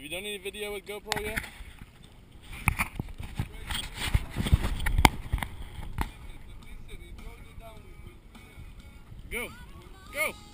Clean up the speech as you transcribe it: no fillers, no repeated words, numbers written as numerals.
Have you done any video with GoPro yet? Go! Go!